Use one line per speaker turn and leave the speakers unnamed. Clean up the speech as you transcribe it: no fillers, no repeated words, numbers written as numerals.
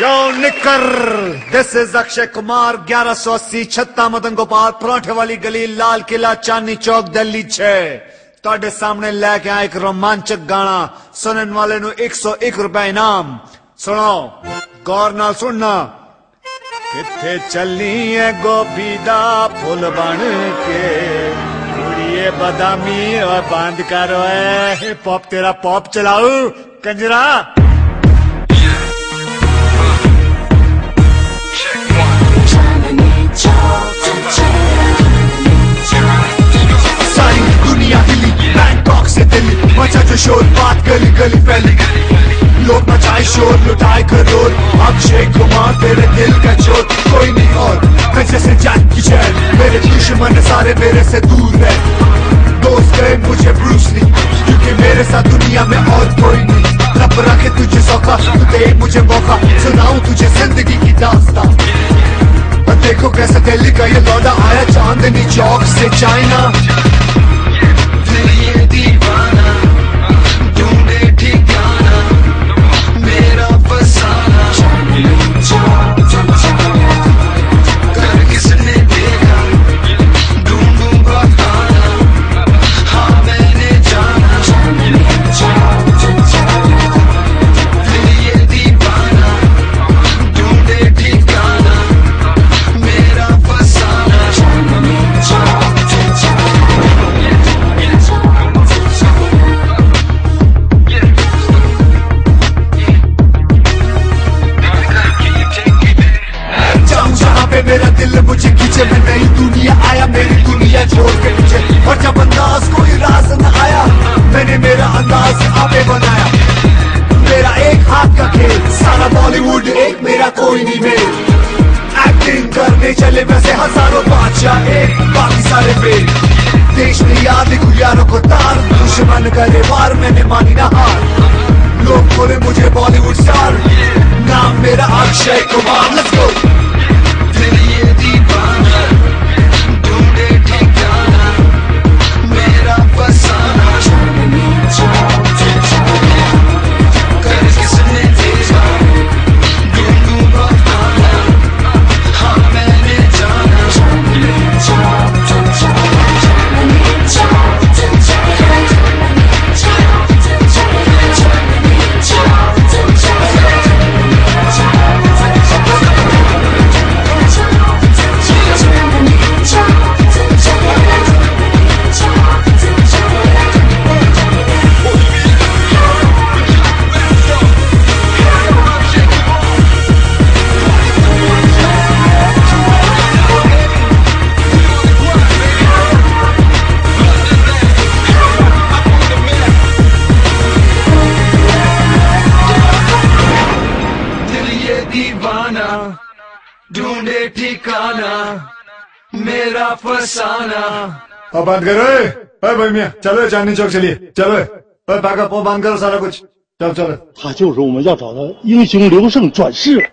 यो निकर, this is Akshay Kumar, 1180 छत्ता मदन गोपाल, पराठे वाली गली, लाल किला, चांदनी चौक, दिल्ली 6। ਤੁਹਾਡੇ सामने लैके आया एक रोमांचक गाना, सुनने वाले नु 101 रुपए इनाम। सुनो, गौर नाल सुनना। किथे चलनी है गोभी दा फुल बन के, कुड़िए बदामी और बंद करो हिप हॉप, तेरा पॉप चलाऊ कंजरा। सारी दुनिया हिली, बैंकॉक से दिल्ली, मचा जो शोर, बात गली गली फैली, लोग मचाए शोर, लुटाए करोड़। अक्षय कुमार तेरे दिल का चोर, कोई नहीं और कच्चे से जान की चैन। मेरे दुश्मन सारे मेरे से दूर है, दोस्त गए मुझे ब्रूस ली, क्योंकि मेरे साथ दुनिया में और कोई नहीं। रब रखे तुझे सौखा, तू दे मुझे मौका, सुनाऊं तुझे जिंदगी की दास्तां। देखो कैसे दिल्ली का ये लौटा आया, चांदनी चौक से चाइना।
दिल ये दीवाना, ढूंढे ठिकाना, मेरा फसाना। कर किसने देखा, ढूंढूंगा खाना, हाँ मैंने जाना। दिल ये दीवाना, ढूंढे ठिकाना, मेरा फसाना।
जाऊं जहाँ पे मेरा दिल मुझे खींचे, मैं नई दुनिया आया, मेरी दुनिया छोड़ के पीछे। और जब अंदाज कोई राज न आया, मैंने मेरा अंदाज आपे बनाया। मेरा एक हाथ का खेल, सारा बॉलीवुड एक, मेरा कोई नहीं मेल। एक्टिंग करने चले वैसे हजारों बादशाह, एक बाकी सारे फेल। देश में याद लिखूं यारों को तार, दुश्मन करे वार, मैंने मानी ना हार। लोग बोले मुझे बॉलीवुड स्टार, नाम मेरा अक्षय कुमार। Let's go.
दिल ये दीवाना, ढूंढे ठिकाना, मेरा फसाना। कर किसने देखा, ढूंढूंगा खाना, हाँ मैंने जाना। दीवाना, ढूंढे ठिकाना, मेरा फसाना।
अब बंद करो। भाई मियाँ, चलो चांदनी चौक चलिए, चलो। बैकअप वो बंद करो सारा कुछ, चलो चलो।
他就是我们要找的英雄刘胜转世。